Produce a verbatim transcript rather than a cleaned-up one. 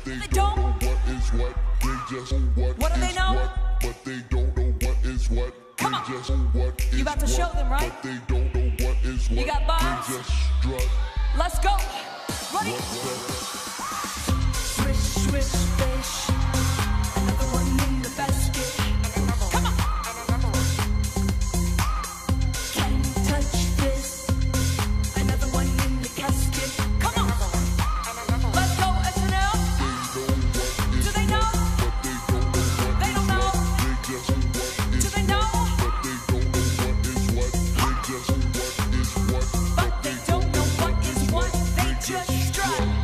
They don't know what is what. They just know what. What do they know? What, but they don't know what is what. Come they on. Just know what is you about to show them, right? But they don't know what is what. You got bars? They just strut. Let's go. Ready? Swish, swish, fish. Another one in the basket. Come on. Can't touch this. Another one in the casket. Come on. Let's go, S N L. Do they know? They don't know. Do they know? But they don't know what is what. They just strut.